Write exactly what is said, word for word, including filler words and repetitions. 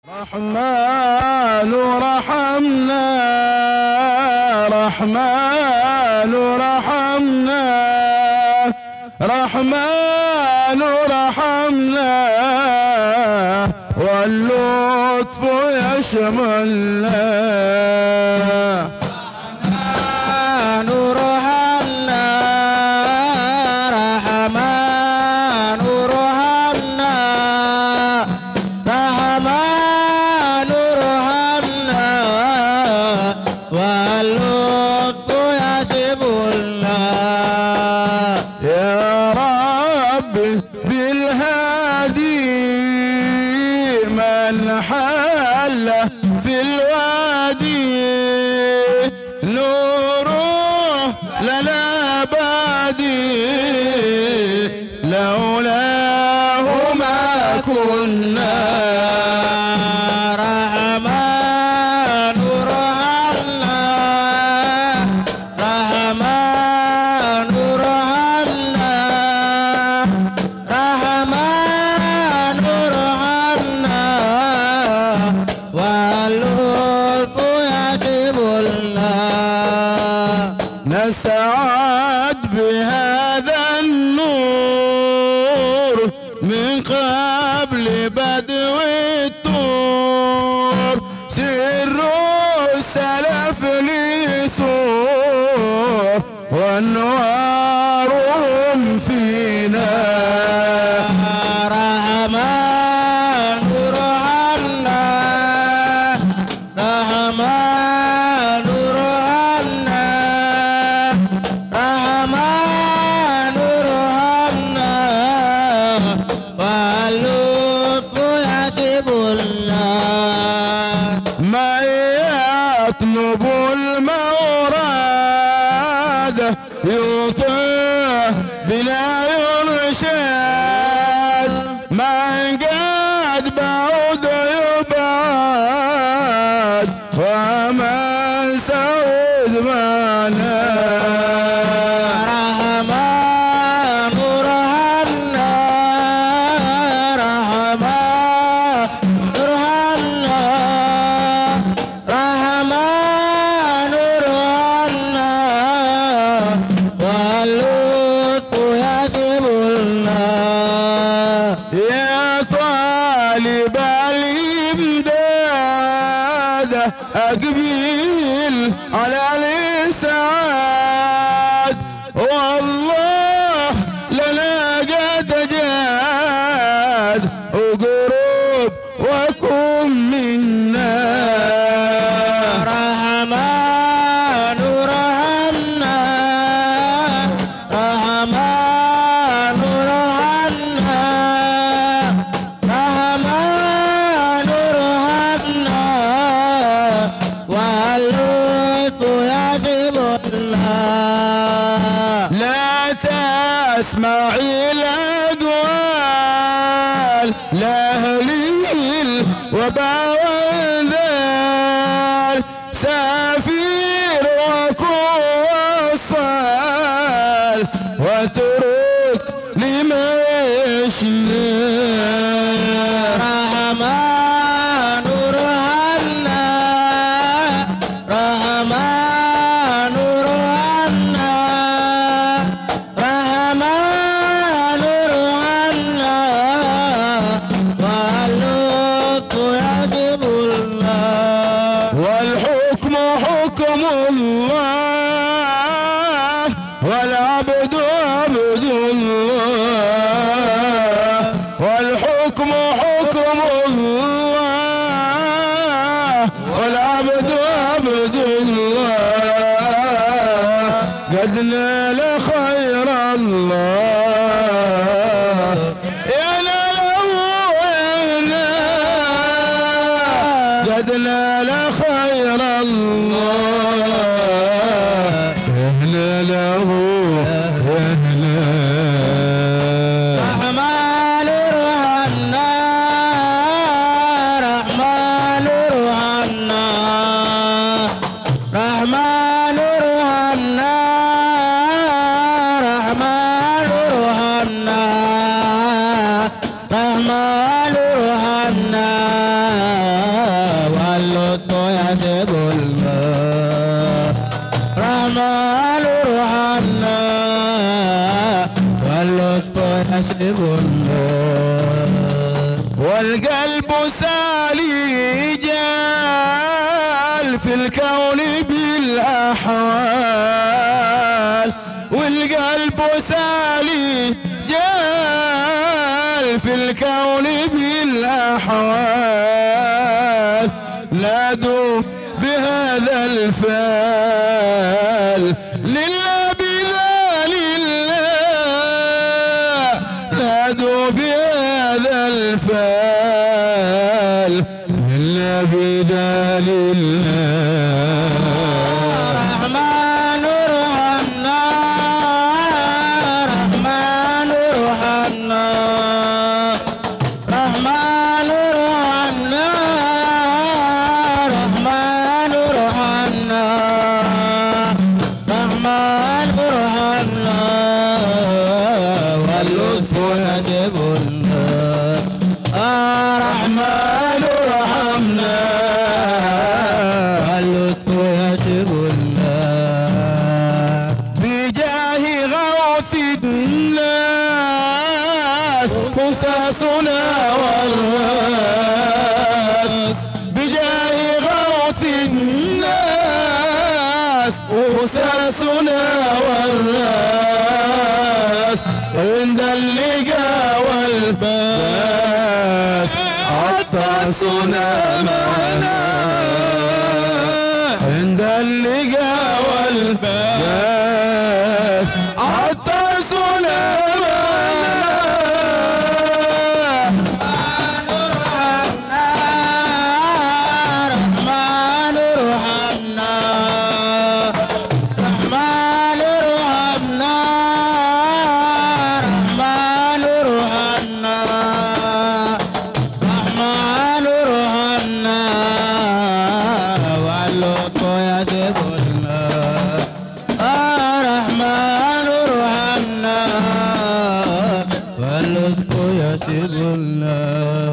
رحمن رحمنا رحمن رحمنا رحمن رحمنا واللطف يشملنا رحمن رحمنا رحمن رحمنا رحمن رحمنا واللطف يسبلنا يا ربي بالهادي من حل في الوادي نوره لنا بادي لولاه ما كنا رحمن رحمنا رحمن رحمنا رحمن رحمنا واللطف يسبلنا نسعد بهذا النور من قبل بدو الطور سر السلف لسور وانوارهم فينا رحمن رحمنا رحمن رحمنا رحمن رحمنا واللطف يسبلنا من يطلب المورد يطيع بلا يرشد من قد بعد يبعد ومن سعود معنا رحمن رحمنا رحمن رحمنا رحمن رحمنا واللطف يسبلنا يا طالب الإمداد أقبل على الإسعاد والله لنا قد جاد وقرب وكن منا رحمن رحمنا رحمن رحمنا رحمن رحمنا واللطف يسبلنا لا تسمعي الأقوال لأهلي الوباء والذال سافر وكوصل واترك لما يشلي رحمن رحمنا رحمن رحمنا رحمن رحمنا واللطف يسبلنا والحكم حكم الله والعبد عبد الله والحكم حكم الله والعبد عبد الله قد نال خير الله يا نال وينا قد نال خير الله اهلا له اهلا رحمن رحمنا رحمن رحمنا رحمن رحمنا رحمن رحمنا رحمن رحمنا يسبنا والقلب سالي جال في الكون بالأحوال والقلب سالي جال في الكون بالأحوال نادوا بهذا الفال لله بذال الله نادوا بهذا الفال لله بذال الله رحمن ارحمنا رحمن ارحمنا رحمن ارحمنا رحمن ارحمنا رحمن ارحمنا واللطف يجبنا رحمن ارحمنا واللطف يجبنا بجاه غوث الناس قصاصنا والراس بجاه غوث الناس قصاصنا والراس عند اللقاء والباس عطاسنا معنا عند اللقاء والباس عطاسنا رحمن ارحمنا رحمن ارحمنا رحمن ارحمنا رحمن ارحمنا واللطف يجبنا رحمن ارحمنا واللطف يجبنا